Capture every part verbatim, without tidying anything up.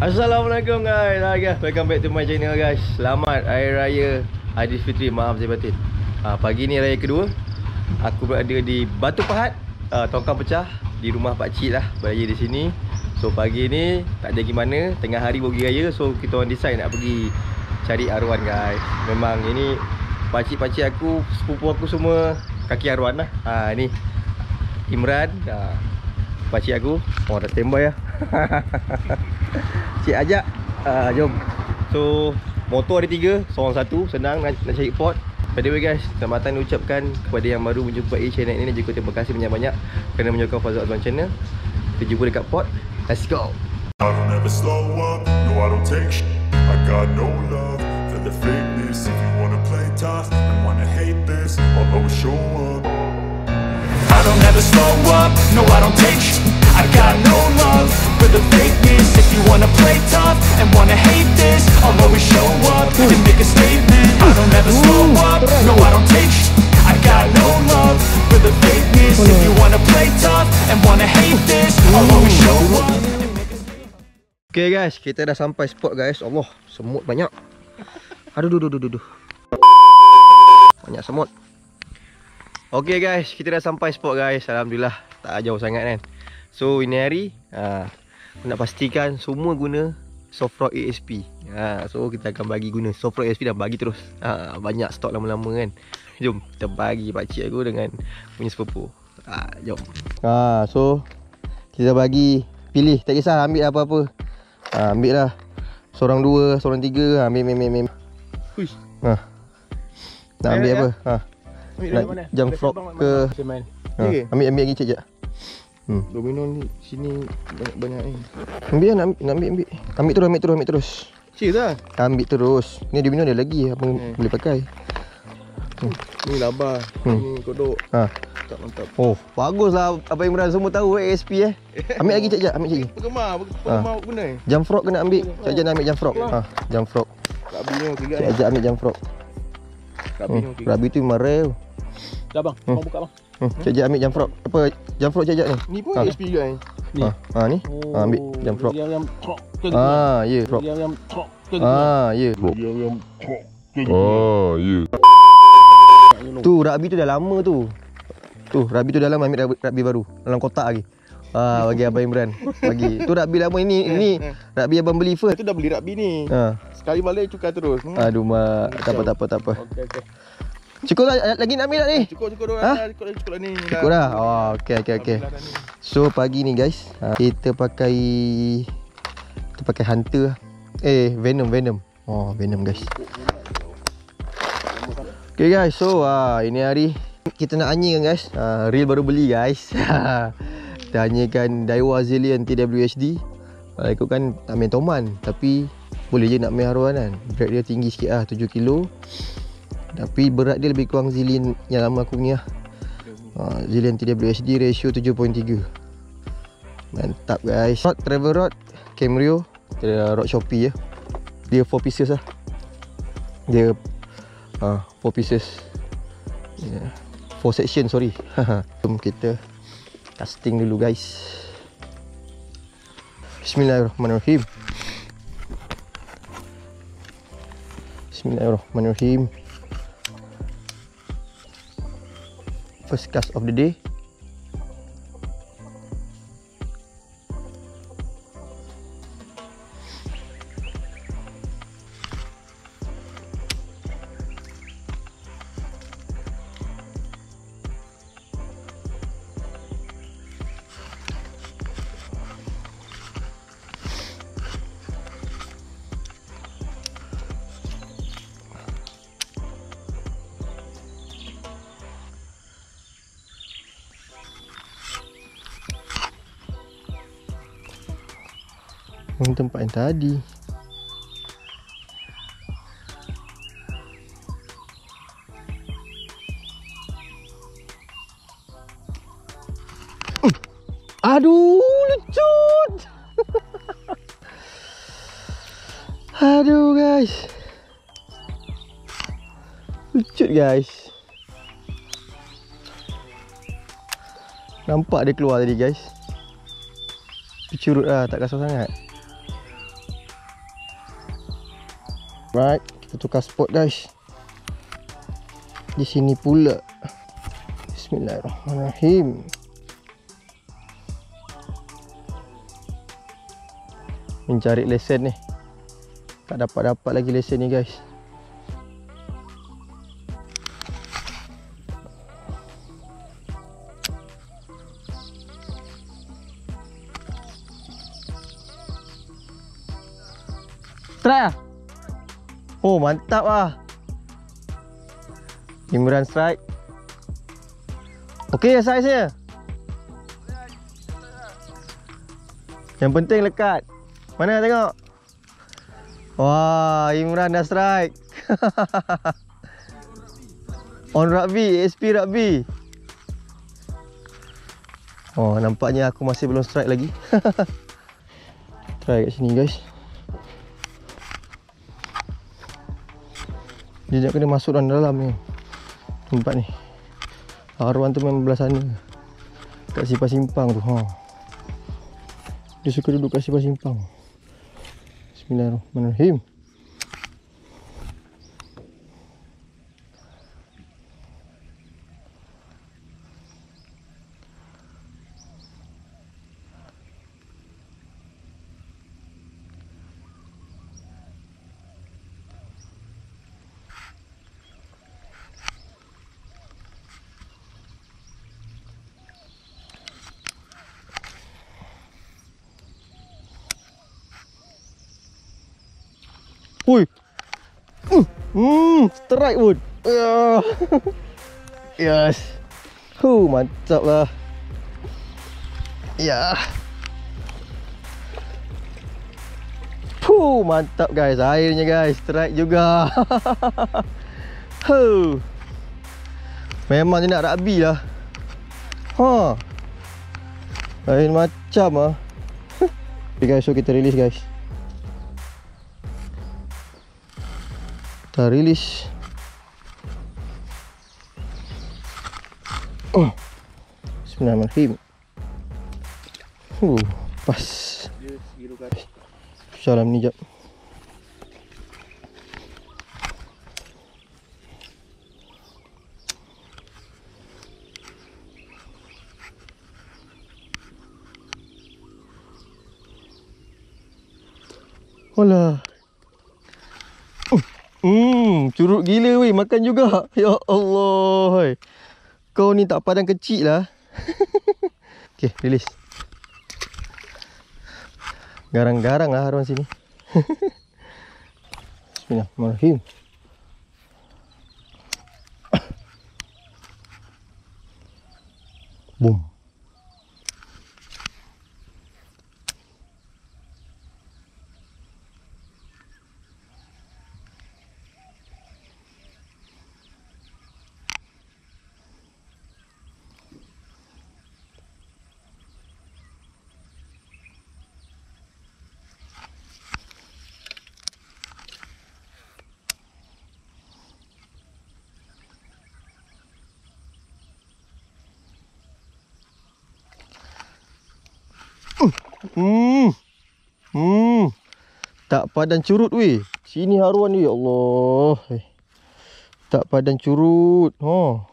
Assalamualaikum guys. Hai guys, welcome back to my channel guys. Selamat Hari Raya Aidilfitri, maaf saya batin. ha, Pagi ni raya kedua. Aku berada di Batu Pahat, uh, Tongkang Pecah, di rumah pakcik lah, beraya di sini. So pagi ni tak ada gimana, tengah hari bagi raya. So kita orang decide nak pergi cari arwan guys. Memang ini pakcik-pakcik aku, sepupu aku semua kaki arwan lah. ha, Ni Imran, uh, pakcik aku. Oh dah tembak ya. Cik ajak, uh, jom. So motor ada tiga, seorang satu, senang nak, nak cari port. By the way guys, selamat datang diucapkan kepada yang baru menjumpai channel ini. Dan juga terima kasih banyak-banyak kerana menyokong Fazal Azwan channel. Kita jumpa dekat port. Let's go. I don't ever slow up, no I don't take sh**. I got no love for the fakeness. If you wanna play tough and wanna hate this, I'll always show up. I don't ever slow up, no I don't take sh**. I got no love for the fakeness. If you wanna play tough and wanna hate this, I'll always show up and make a statement. I don't ever slow up, no I don't take sh**. I got no love for the fakeness. If you wanna play tough and wanna hate this, I'll always show up and make a statement. Okay guys, kita dah sampai spot guys. Allah, semut banyak. Aduh, duh, duh, duh, duh. Banyak semut. Okay guys, kita dah sampai spot guys. Alhamdulillah, tak jauh sangat kan. So ini hari ha, nak pastikan semua guna Sofrock A S P. ha, So kita akan bagi guna Sofrock A S P dan bagi terus. ha, Banyak stok lama-lama kan. Jom kita bagi pakcik aku dengan punya sepupu. ha, Jom. ha, So kita bagi pilih, tak kisah ambil apa-apa. ha, Ambil lah. Seorang dua, seorang tiga. Ambil, ambil, ambil, ambil. ha. Nak ambil apa? ha. Nak jump frog ke? ha. Ambil, ambil lagi cek je. Hmm. Domino ni sini banyak-banyak ni. Ambil lah, nak ambil, nak ambil, ambil. Ambil terus, ambil terus, ambil terus. Serius lah? Ambil terus. Ni domino ada lagi apa hmm. boleh pakai. Hmm. Ni laba, hmm. ni kodok. Ha. Mantap, mantap. Oh, baguslah Abang Imran semua tahu A S P eh. Ambil lagi cek je, ambil cek je. Penggemar, penggemar guna eh. Jump frog kena ambil. Cek je nak ambil jump frog. Ha, jump frog. Rabi ni okey guys. Cek je ambil jump frog. Rabi ni okey. Rabi tu memang rare. Dah bang, hmm. Abang buka bang. Hmm, cek je ambil jump frog. Apa jump frog cek je ni? Ni pun ha. A S P juga ni. Ni. Ha, ha ni. Oh, ha, ambil jump frog. Yang yang frog ke gitu. Ah, ya, yeah, frog. Yang yang frog ke gitu. Ah, ya. Yeah. Yang yang frog ke gitu. Ah, ya. Tu Rabi tu dah lama tu. Tu Rabi tu dah lama, ambil Rabi baru dalam kotak lagi. Ah, bagi Abang Imran. Bagi. Tu Rabi lama ini ini Rabi abang beli first. Tu dah beli Rabi ni. Ha. Sekali balik tukar terus. Hmm. Aduh mak, tak apa tak apa tak apa. Okey okey. Cukup lah, lagi nak ambil tak ni? Cukup, cukup dah, ha? cukup dah, cukup dah ni. Cukup dah? Oh, okey, okey, okey. So, pagi ni guys, kita pakai, kita pakai Hunter. Eh, Venom, Venom. Oh, Venom guys. Okay guys, so uh, ini hari kita nak anyi kan guys. uh, Reel baru beli guys. Kita anyikan Daiwa Zillion T W H D. uh, Ikut kan tak main toman, tapi boleh je nak main haruan kan. Berat dia tinggi sikit lah, tujuh kilo. Tapi berat dia lebih kurang Zillion yang lama aku punya. uh, Zillion T W H D ratio tujuh perpuluhan tiga. Mantap guys. Rod, travel rod Camrio, dia rod Shopee ya. Dia four pieces lah. Dia uh, four pieces, yeah. four section sorry. Jom kita casting dulu guys. Bismillahirrahmanirrahim. Bismillahirrahmanirrahim. First cast of the day. Tempat yang tadi. uh. Aduh, lucut. Aduh guys, lucut guys. Nampak dia keluar tadi guys. Picurut lah, tak kasar sangat. Right, kita tukar spot guys. Di sini pula. Bismillahirrahmanirrahim. Mencari lesen ni. Tak dapat-dapat lagi lesen ni guys. Try lah. Oh mantap lah. Imran strike. Okey ya saiz dia. Yang penting lekat. Mana tengok. Wah, Imran dah strike. On rugby, S P rugby. Oh, nampaknya aku masih belum strike lagi. Try kat sini guys. Dia nak kena masuk dalam dalam ni. Tempat ni. Arwan tu memang belah sana. Kat sipar simpang tu. Ha. Dia suka duduk kat sipar simpang. Bismillahirrahmanirrahim. Ui. Uh, hmm, strike pun. Uh. Yes. Huh, mantap lah. Ya. Huh, mantap guys. Airnya guys, strike juga. Huh. Memang dia nak rugby lah. Ha. Lain macam ah. Okay guys, so kita release guys. Kita release. Oh. Bismillahirrahmanirrahim. Huh, pas. Salam ni jap. Alah. Hmm, curut gila weh, makan juga. Ya Allah. Hai. Kau ni tak padang kecil lah. Okey, release. Garang-garang lah Arwan sini. Bismillahirrahmanirrahim. Boom. Hmm. Hmm. Tak padan curut weh. Sini Arwan ni, ya Allah. Tak padan curut. Oh.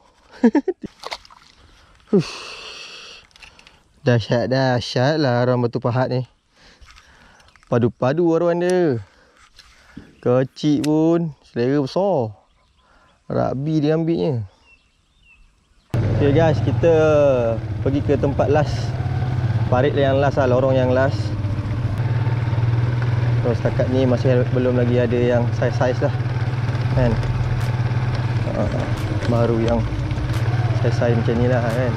Dahsyat dahsyat lah Arwan batu pahat ni. Padu-padu Arwan dia. Kecil pun selera besar. Rugby dia ambilnya. Okay guys, kita pergi ke tempat last. Parit yang last lah, lorong yang last. So setakat ni masih belum lagi ada yang saiz-saiz lah kan. uh, Baru yang saiz-saiz macam ni lah kan.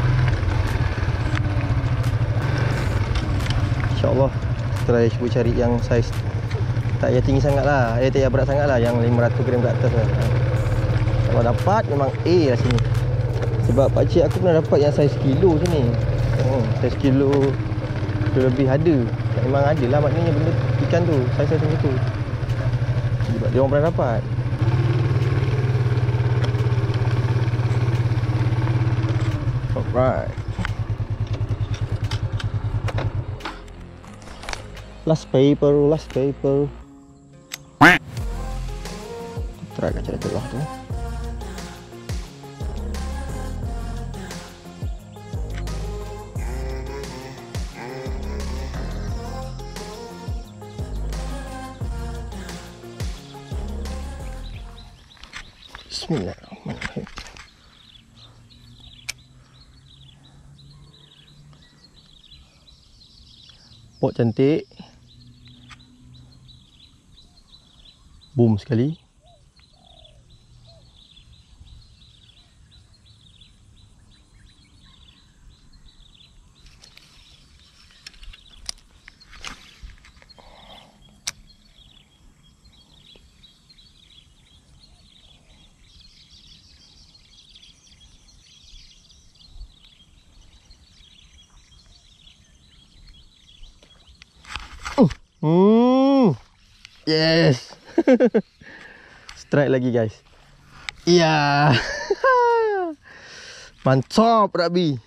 InsyaAllah try cuba cari yang saiz tak payah tinggi sangat lah, eh tak payah berat sangat lah, yang lima ratus gram ke atas lah. Kalau dapat memang A lah sini. Sebab pakcik aku pernah dapat yang saiz kilo sini. Oh, saiz kilo lebih ada. Memang ada lah maknanya benda ikan tu, saiz-saiz macam tu. Sebab dia orang pernah dapat. Alright. Last paper, last paper. Try kat cara tengah tu. Bismillahirrahmanirrahim. Pok cantik. Boom sekali. Hmm. Yes. Strike lagi guys. Iya. Mantap Rabi.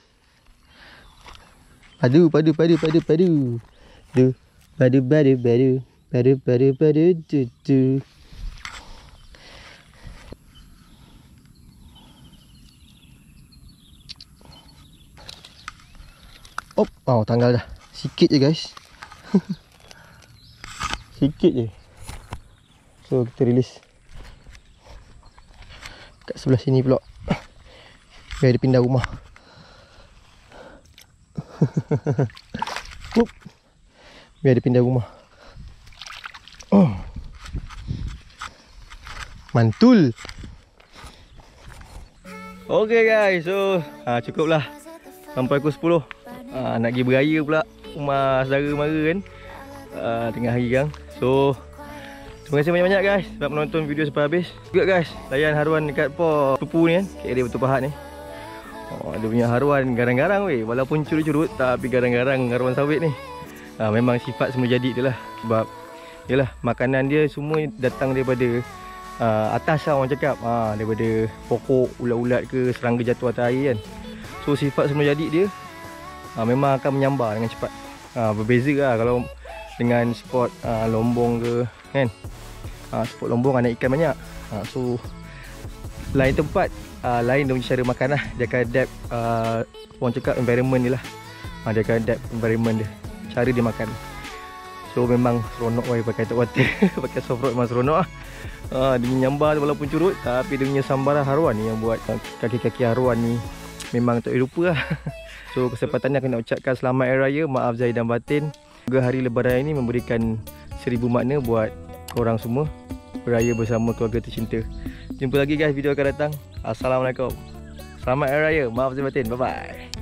Padu padu padu padu padu. Du padu padu padu padu padu padu tu tu. Oh, oh tanggal dah. Sikit je guys. Sikit je. So kita release kat sebelah sini pula. Biar dia pindah rumah. Biar dia pindah rumah. Oh. Mantul. Okay guys, so ha, cukup lah sampai pukul sepuluh. ha, Nak pergi beraya pula rumah saudara mara kan, ha, tengah hari kan. So terima kasih banyak-banyak guys sebab menonton video sampai habis. Juga guys, layan haruan dekat po Tupu ni kan, K L Betul Pahat ni. Oh, dia punya haruan garang-garang weh. Walaupun curut-curut tapi garang-garang haruan sawit ni. Ha, memang sifat semua jadi dia lah. Sebab yalah, makanan dia semua datang daripada uh, atas lah orang cakap. Ha, daripada pokok, ulat-ulat ke, serangga jatuh atas air kan. So sifat semua jadi dia ha, memang akan menyambar dengan cepat. Ha, berbeza lah kalau dengan spot uh, lombong ke kan. Ha, spot lombong anak ikan banyak. Ha, so lain tempat, uh, lain dia punya cara makan lah. Dia akan adapt uh, orang cakap environment dia lah. Ha, dia akan adapt environment dia, cara dia makan. So memang seronok weh pakai top water. Pakai soft rod memang seronok lah. Ha, dia menyambar walaupun curut, tapi dia punya sambaran haruan ni yang buat kaki-kaki haruan ni memang tak boleh lupa lah. So kesempatan ni aku nak ucapkan selamat Hari Raya, maaf zahir dan batin. Semoga hari Lebaran ini memberikan seribu makna buat korang semua. Beraya bersama keluarga tercinta. Jumpa lagi guys video akan datang. Assalamualaikum. Selamat Hari Raya, maaf zahir batin. Bye bye.